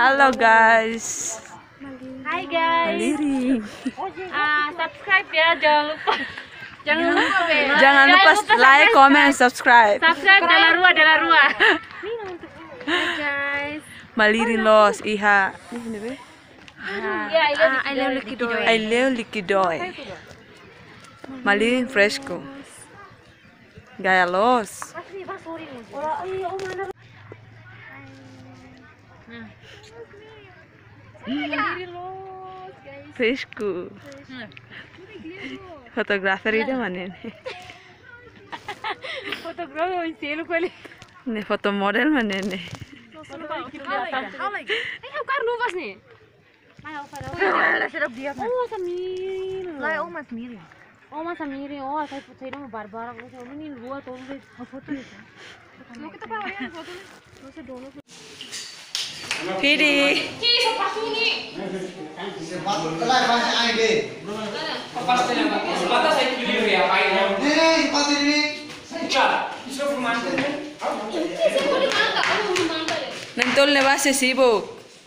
Halo guys. Hai guys. Maliri. Subscribe ya, jangan lupa. Jangan lupa like, comment, subscribe. Subscribe Dela Rua. Hai guys. Maliri los iha. Aileu Liquidoe. Aileu Liquidoe. Maliri fresco. Gaya los. Fresco. Fotografer itu mana nih? Fotografer yang selu kali. Nih foto model mana nih? Ayo karnu pas nih. Oh Samir. Lah Mas Miri. Oh Mas Samir. Oh saya foto ini barbar aku soalnya ini dua tuh foto nih. Mau kita bawa ya foto nih. Terus dono. Pidi. Nantol na ba si Sibuk?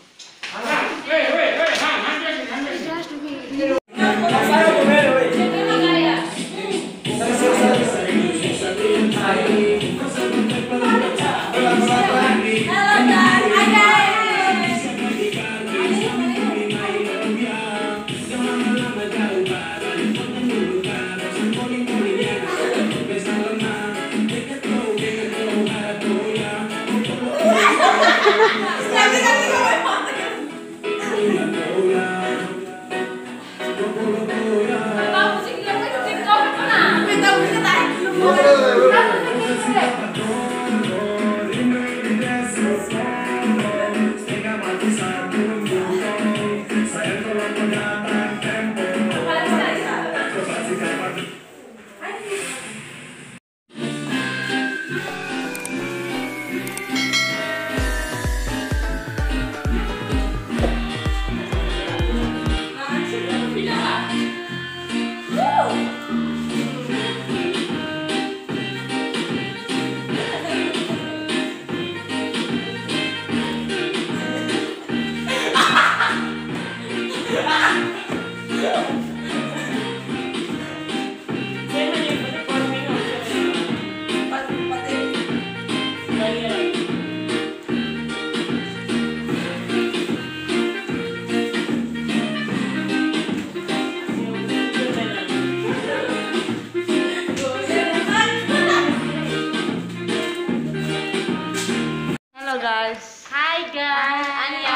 Guys. Hai guys.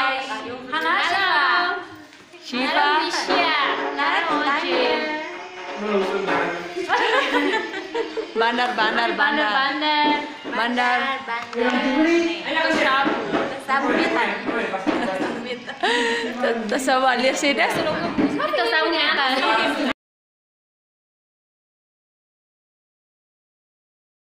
Halo. Shiva. Bandar. Sabu beta. Terus lihat sih dah. Kita tahu ni apa?